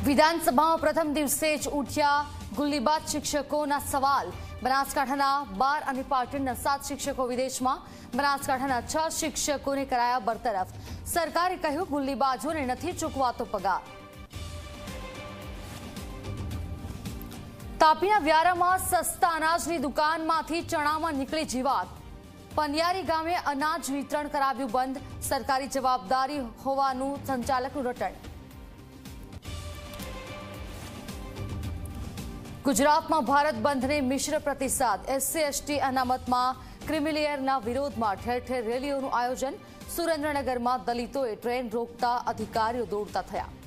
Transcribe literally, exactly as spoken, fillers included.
વિધાનસભામાં પ્રથમ દિવસે જ ઉઠ્યા ગુલ્લીબાજ શિક્ષકોના સવાલ। બનાસકાંઠાના બાર અને પાટણના સાત શિક્ષકો વિદેશમાં। બનાસકાંઠાના છ શિક્ષકોને કરાયા બરતરફ। સરકારે કહ્યું ગુલ્લીબાજોને નથી ચૂકવાતો પગાર। તાપીના વ્યારામાં સસ્તા અનાજની દુકાનમાંથી ચણામાં નીકળી જીવાત। પનિયારી ગામે અનાજ વિતરણ કરાવ્યું બંધ। સરકારી જવાબદારી હોવાનું સંચાલકનું રટણ। गुजरात में भारत बंध ने मिश्र प्रतिसाद। एससी एसटी अनामत में क्रिमिलेयरना विरोध में ठेर ठेर रेलीओं आयोजन। सुरेन्द्रनगर में दलितों ट्रेन रोकता अधिकारीओ दौड़ता थया।